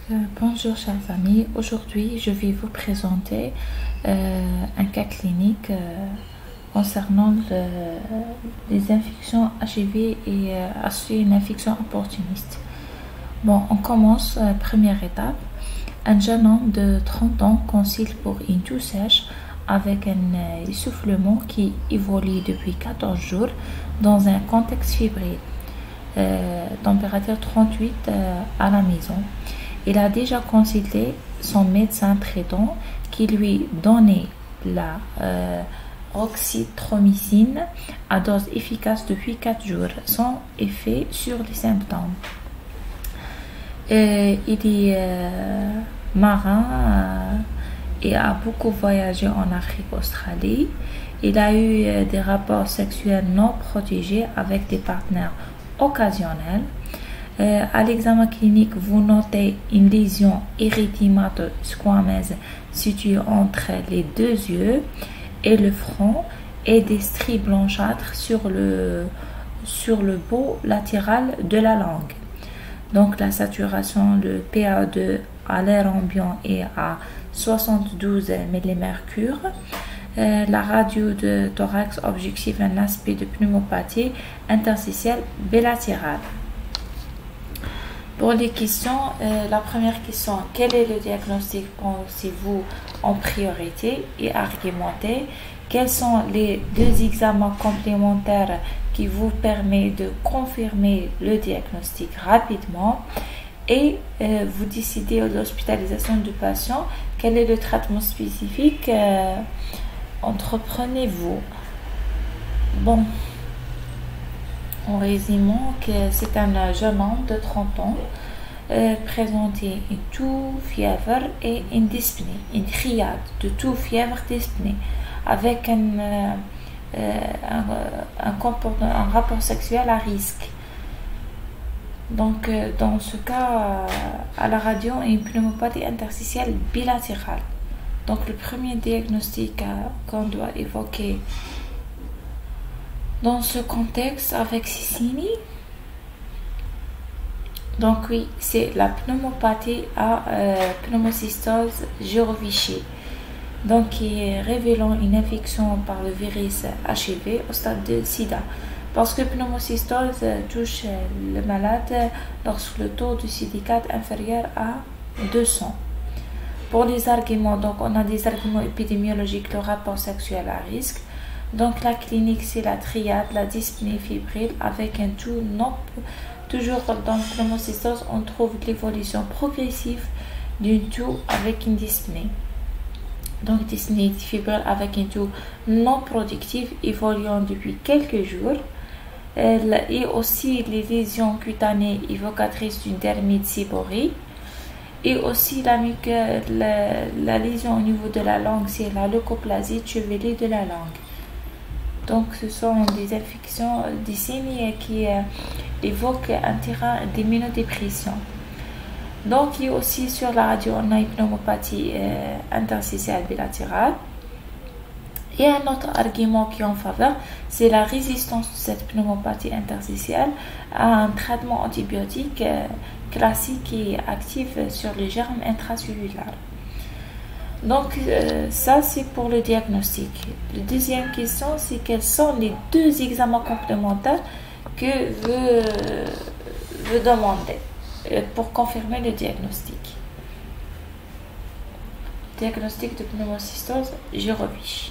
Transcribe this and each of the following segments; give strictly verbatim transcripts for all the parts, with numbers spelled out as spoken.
Euh, bonjour chers amis, aujourd'hui je vais vous présenter euh, un cas clinique euh, concernant le, les infections H I V et euh, associées à une infection opportuniste. Bon, on commence, euh, première étape. Un jeune homme de trente ans consulte pour une toux sèche avec un euh, essoufflement qui évolue depuis quatorze jours dans un contexte fébrile, euh, température trente-huit euh, à la maison. Il a déjà consulté son médecin traitant qui lui donnait la euh, oxythromycine à dose efficace depuis quatre jours, sans effet sur les symptômes. Euh, il est euh, marin euh, et a beaucoup voyagé en Afrique australe. Il a eu euh, des rapports sexuels non protégés avec des partenaires occasionnels. Euh, à l'examen clinique, vous notez une lésion érythémato-squameuse située entre les deux yeux et le front et des stries blanchâtres sur le, sur le bout latéral de la langue. Donc la saturation, le P A deux à l'air ambiant est à soixante-douze millimètres. Euh, la radio de thorax objective un aspect de pneumopathie interstitielle bilatérale. Pour les questions, euh, la première question, quel est le diagnostic pensez-vous en priorité et argumentez? Quels sont les deux examens complémentaires qui vous permettent de confirmer le diagnostic rapidement? Et euh, vous décidez de l'hospitalisation du patient. Quel est le traitement spécifique euh, entreprenez-vous? Bon. En résumant, que c'est un jeune homme de trente ans euh, présenté une toux, fièvre et une dyspnée, une triade de toux, fièvre, dyspnée, avec un, euh, un, un, comportement, un rapport sexuel à risque. Donc, euh, dans ce cas, euh, à la radio, une pneumopathie interstitielle bilatérale. Donc, le premier diagnostic euh, qu'on doit évoquer dans ce contexte avec Sicini, donc oui, c'est la pneumopathie à euh, pneumocystose gyrovicée, donc qui est révélant une infection par le virus H I V au stade de sida, parce que pneumocystose touche le malade lorsque le taux de C D quatre est inférieur à deux cents. Pour les arguments, donc on a des arguments épidémiologiques, le rapport sexuel à risque. Donc la clinique, c'est la triade, la dyspnée fébrile avec un toux non. Toujours dans le pneumocystose, on trouve l'évolution progressive d'une toux avec une dyspnée. Donc dyspnée fébrile avec une toux non productive évoluant depuis quelques jours. Et aussi les lésions cutanées évocatrices d'une dermite séborrhée. Et aussi la, la, la lésion au niveau de la langue, c'est la leucoplasie chevelée de la langue. Donc, ce sont des infections des signes qui euh, évoquent un terrain d'immunodépression. Donc, il y a aussi sur la radio, on a une pneumopathie euh, interstitielle bilatérale. Et un autre argument qui est en faveur, c'est la résistance de cette pneumopathie interstitielle à un traitement antibiotique euh, classique et actif sur les germes intracellulaires. Donc, euh, ça, c'est pour le diagnostic. La deuxième question, c'est quels sont les deux examens complémentaires que vous, vous demandez euh, pour confirmer le diagnostic. Diagnostic de pneumocystose gyrovicée.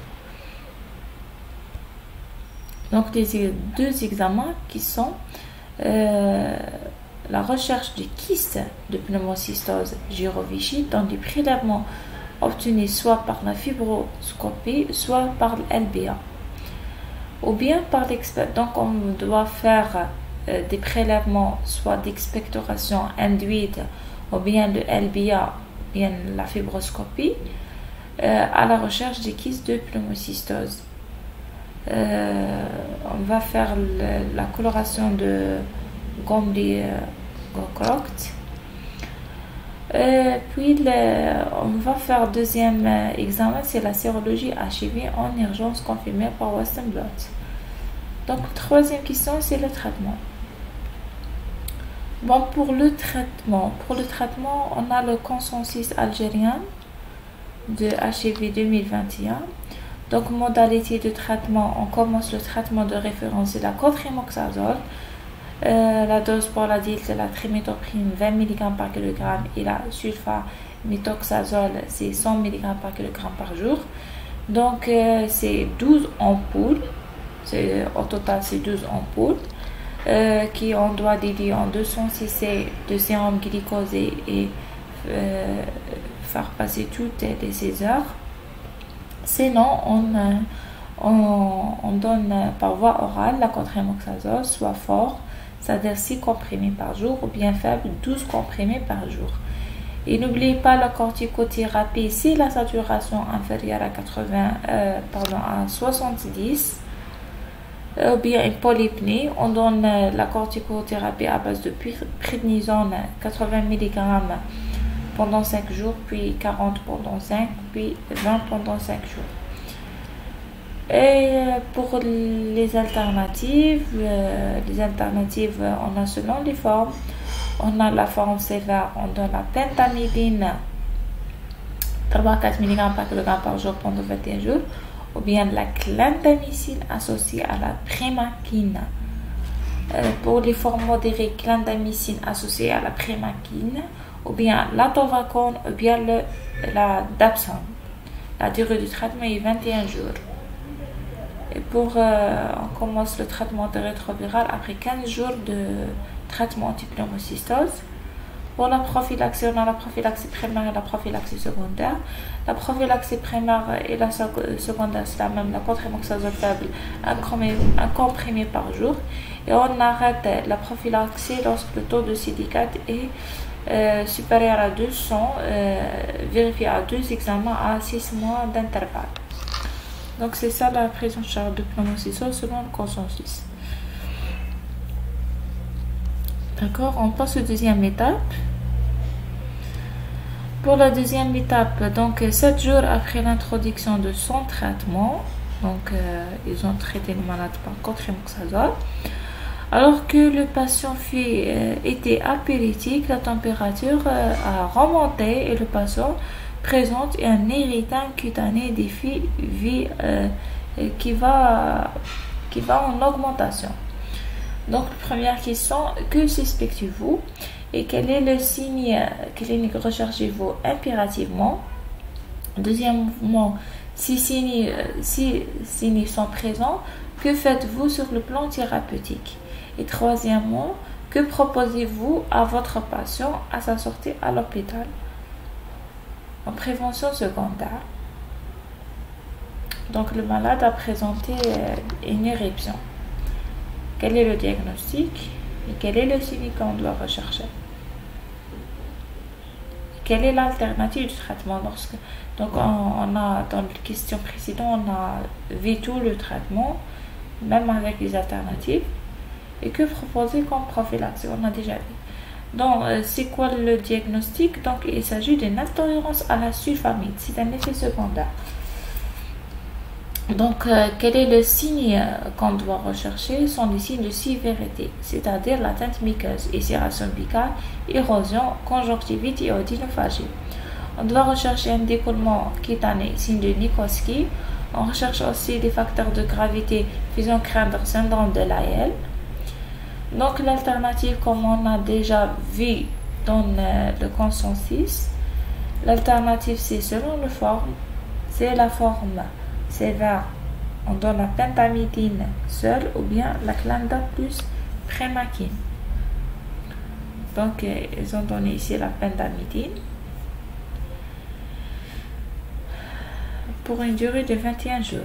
Donc, les deux examens qui sont euh, la recherche du kyste de pneumocystose gyrovicée dans des prélèvements obtenus soit par la fibroscopie, soit par l'L B A, ou bien par l'expect. Donc, on doit faire euh, des prélèvements, soit d'expectoration induite, ou bien le L B A, ou bien la fibroscopie, euh, à la recherche des kystes de pneumocystose. Euh, on va faire le, la coloration de Gomli-Goncroft. Euh, puis le, on va faire deuxième euh, examen, c'est la sérologie H I V en urgence confirmée par Western blot. Donc troisième question, c'est le traitement. Bon, pour le traitement, pour le traitement, on a le consensus algérien de H I V deux mille vingt et un. Donc, modalité de traitement, on commence le traitement de référence, c'est la cotrimoxazole. Euh, la dose pour l'adulte, c'est la trimethoprim vingt milligrammes par kilogramme et la sulfaméthoxazole, c'est cent milligrammes par kilogramme par jour. Donc, euh, c'est douze ampoules, au total, c'est douze ampoules. Euh, qui on doit diluer en deux cents centilitres de sérum glycosé et euh, faire passer toutes les seize heures. Sinon, on, on, on donne par voie orale la cotrimoxazole, soit fort, c'est-à-dire six comprimés par jour, ou bien faible, douze comprimés par jour. Et n'oubliez pas la corticothérapie si la saturation inférieure à quatre-vingts, euh, pardon, à soixante-dix. Ou bien une polypnie, on donne la corticothérapie à base de prédnisone quatre-vingts milligrammes pendant cinq jours, puis quarante pendant cinq, puis vingt pendant cinq jours. Et pour les alternatives, les alternatives, on a selon les formes. On a la forme sévère, on donne la pentamidine trois à quatre milligrammes par kilogramme par jour pendant vingt et un jours. Ou bien la clindamycine associée à la primaquine. Euh, pour les formes modérées, clindamycine associée à la primaquine, ou bien la tovacone, ou bien le, la dapsone. La durée du traitement est vingt et un jours. Et pour, euh, on commence le traitement de rétroviral après quinze jours de traitement antipneumocystose. Pour la prophylaxie, on a la prophylaxie primaire et la prophylaxie secondaire. La prophylaxie primaire et la secondaire, c'est la même, la cotrimoxazole faible, un comprimé, un comprimé par jour. Et on arrête la prophylaxie lorsque le taux de C D quatre est euh, supérieur à deux cents, euh, vérifié à deux examens à six mois d'intervalle. Donc c'est ça la prise en charge de pneumocystose selon le consensus. D'accord, on passe aux deuxième étape. Pour la deuxième étape, donc sept jours après l'introduction de son traitement, donc euh, ils ont traité le malade par cotrimoxazole. Alors que le patient fut, euh, était apéritique, la température euh, a remonté et le patient présente un irritant cutané des filles euh, qui va qui va en augmentation. Donc, première question, que suspectez-vous et quel est le signe clinique recherchez-vous impérativement? Deuxièmement, si signes, si signes sont présents, que faites-vous sur le plan thérapeutique? Et troisièmement, que proposez-vous à votre patient à sa sortie à l'hôpital? En prévention secondaire, donc le malade a présenté une éruption. Quel est le diagnostic et quel est le signe qu'on doit rechercher? Quelle est l'alternative du traitement lorsque... Donc, on, on a, dans les questions précédentes, on a vu tout le traitement, même avec les alternatives. Et que proposer comme prophylaxie? On a déjà vu. Donc, c'est quoi le diagnostic? Donc, il s'agit d'une intolérance à la sulfamide. C'est un effet secondaire. Donc, euh, quel est le signe qu'on doit rechercher? Sont les signes de sévérité, c'est-à-dire l'atteinte muqueuse, ulcération buccale, érosion, conjonctivite et odynophagie. On doit rechercher un décollement cutané, signe de Nikolsky. On recherche aussi des facteurs de gravité faisant craindre syndrome de Lyell. Donc, l'alternative, comme on a déjà vu dans euh, le consensus, l'alternative, c'est selon la forme, c'est la forme sévère, on donne la pentamidine seule ou bien la clinda plus primaquine. Donc, euh, ils ont donné ici la pentamidine pour une durée de vingt et un jours.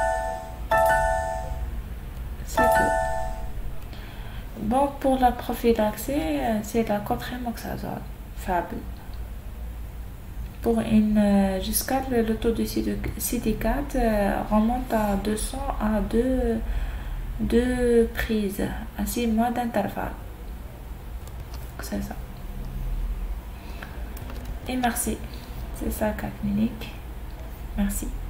C'est tout. Bon, pour la prophylaxie, c'est la cotrimoxazole faible. Pour une euh, jusqu'à le, le taux de C D quatre euh, remonte à deux cents à deux, deux prises à six mois d'intervalle. C'est ça. Et merci. C'est ça, cas clinique. Merci.